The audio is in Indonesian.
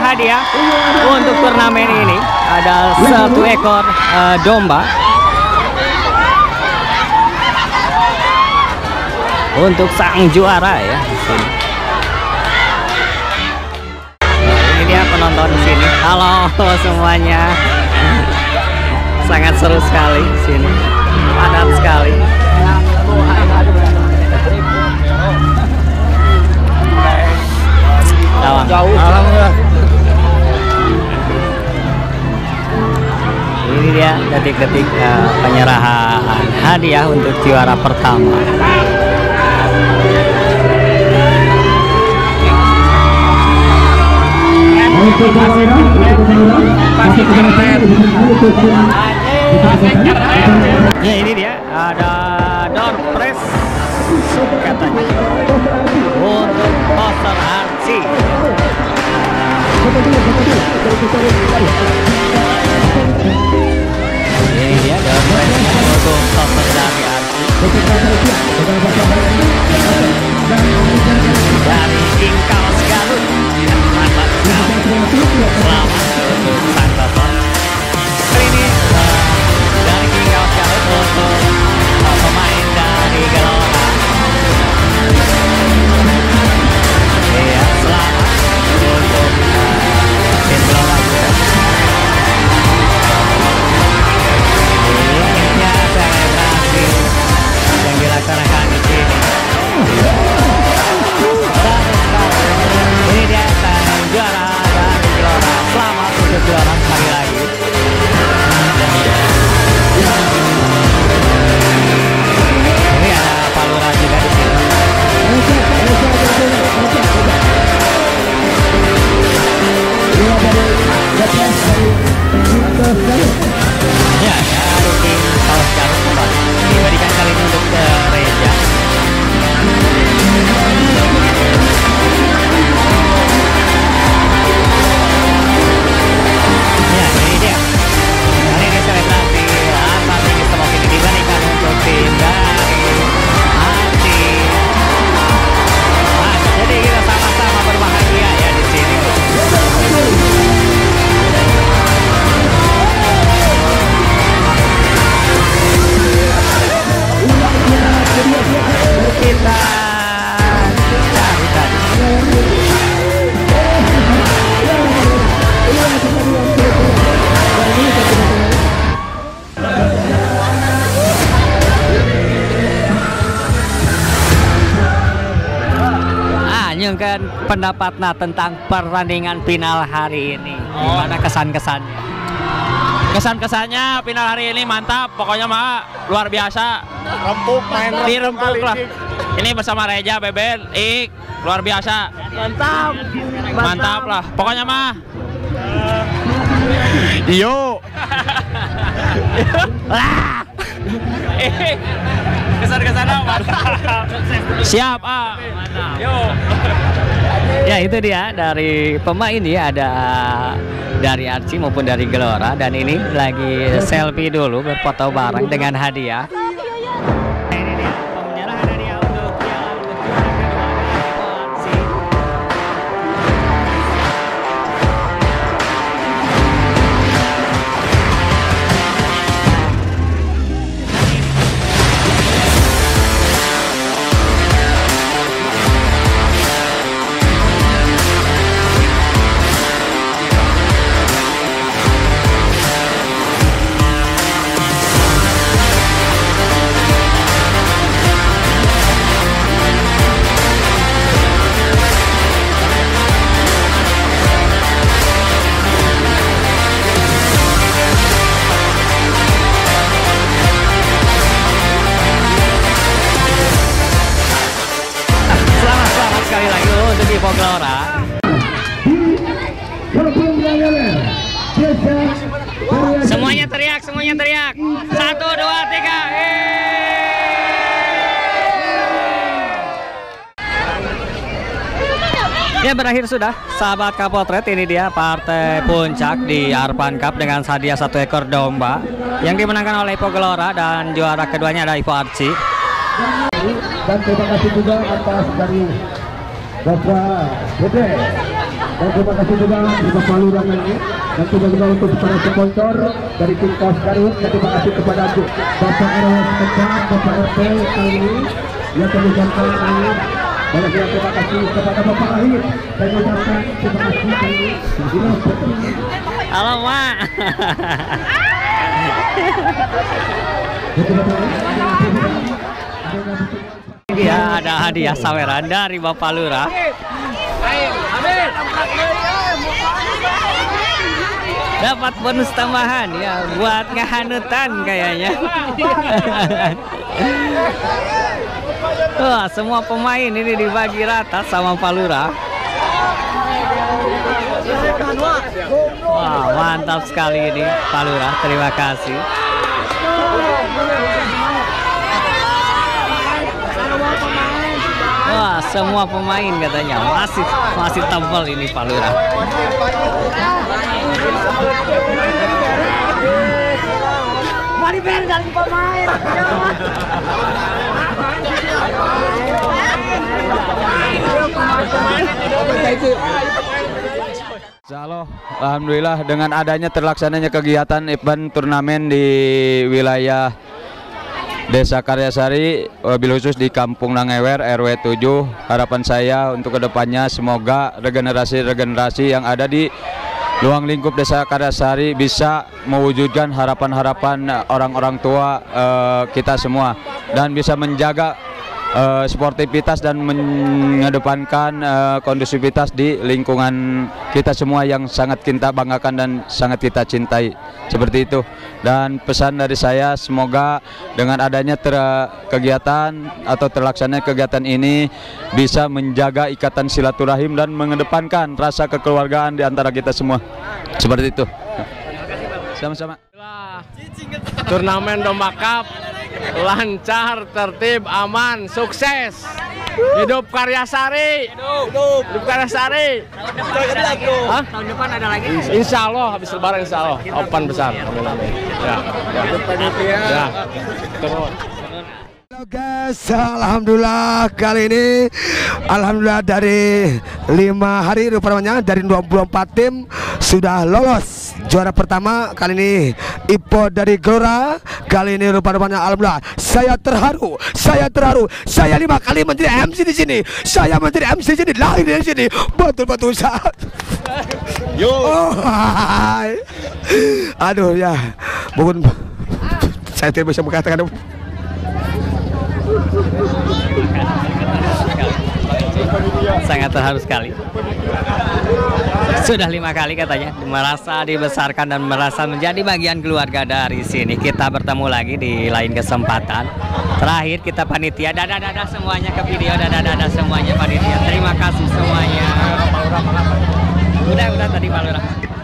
hadiah untuk turnamen ini. Ada 1 ekor domba untuk sang juara ya. Ini dia penonton di sini. Halo semuanya. Sangat seru sekali di sini. Padat sekali. Jauh. Alhamdulillah. Ini dia detik-detik penyerahan hadiah untuk juara pertama. Ya, ini dia ada door press katanya untuk poster Archie. Ini dia door press untuk poster dari Archie dari King Kaos Garut. Selamat untuk Santoso. Ini dari King Kaos Garut untuk pemain dari Gelora. Iya, selamat untuk tim Gelora juga. Ini selebrasi yang dilaksanakan di sini. Ini dia sang juara dari Gelora. Selamat untuk juara sekali lagi. Ini ada Palura juga di sini. Ya, ada King Kaos Garut kembali. Diberikan kali ini untuk Reja. Ya, ini dia. Kali ini selebrasi apa tinggi smoke ini diberikan untuk tim dari Hati. Nah, jadi kita sama-sama berbahagia ya di sini. Kita cari tadi. Nyungkan pendapatnya tentang pertandingan final hari ini. Gimana kesan-kesannya? Kesan-kesannya final hari ini mantap, pokoknya mah luar biasa. Rempuk, main Dirempuk lah. Ini bersama Reja, Beben, Ik, luar biasa. Mantap. Mantap lah, pokoknya mah. Yo. Kesan-kesannya mantap. Siap, mantap. Yo. Ya, itu dia dari pemain ya, ada dari Archie maupun dari Gelora, dan ini lagi selfie dulu berfoto bareng dengan hadiah. Ini dia penyerahan hadiah untuk piala untuk juara kedua dari Archie. Sekali lagi untuk Ivo Gelora. Semuanya teriak, semuanya teriak. 1, 2, 3. Ya, berakhir sudah sahabat Kapotret. Ini dia partai puncak di Arpan Cup dengan hadiah 1 ekor domba yang dimenangkan oleh Ivo Gelora, dan juara keduanya ada Ivo Archie. Dan terima kasih juga atas dari Bapak Bede Dan terima kasih juga untuk Pak Lurah ini, dan juga untuk para sponsor dari tim Kaos Garut. Dan terima kasih kepada Bapak RW Setempat, Bapak RT kali ini yang terlibat kali ini. Dan juga terima kasih kepada Bapak Rahim dan mengucapkan terima kasih kali ini. Halo Mak. Ya, ada hadiah saweran dari Bapak Lurah. Dapat bonus tambahan ya buat ngehanutan kayaknya. Wah, semua pemain ini dibagi rata sama Pak Lurah. Wah, mantap sekali ini Pak Lurah, terima kasih. Wah, semua pemain katanya masih tebal ini Pak Lurah. Mari dari pemain. Insyaallah, alhamdulillah dengan adanya terlaksananya kegiatan event turnamen di wilayah Desa Karyasari, wabil khusus di Kampung Nangewer RW 7, harapan saya untuk kedepannya semoga regenerasi yang ada di luang lingkup Desa Karyasari bisa mewujudkan harapan-harapan orang-orang tua kita semua dan bisa menjaga sportivitas dan mengedepankan kondusivitas di lingkungan kita semua yang sangat kita banggakan dan sangat kita cintai, seperti itu. Dan pesan dari saya, semoga dengan adanya kegiatan atau terlaksananya kegiatan ini bisa menjaga ikatan silaturahim dan mengedepankan rasa kekeluargaan di antara kita semua, seperti itu. Sama-sama. Turnamen Domba Cup lancar, tertib, aman, sukses. Hidup Karyasari. Hidup Karyasari. Tahun depan ada lagi? Insya Allah habis lebaran, insya Allah open besar. Ya. Ya. Terus. Halo guys, alhamdulillah kali ini alhamdulillah dari 5 hari rupanya dari 24 tim sudah lolos. Juara pertama kali ini Ipo dari Gelora. Kali ini rupanya alhamdulillah saya terharu. Saya 5 kali menjadi MC di sini. Saya menjadi MC di sini, lahir di sini. Betul-betul saat. Yo. Oh, hai. Aduh ya. Mohon saya tidak bisa mengatakan. Sangat terharu sekali. Sudah 5 kali katanya merasa dibesarkan dan merasa menjadi bagian keluarga dari sini. Kita bertemu lagi di lain kesempatan. Terakhir kita panitia, dadah semuanya ke video, dadah semuanya panitia. Terima kasih semuanya. Udah tadi Pak Lurah.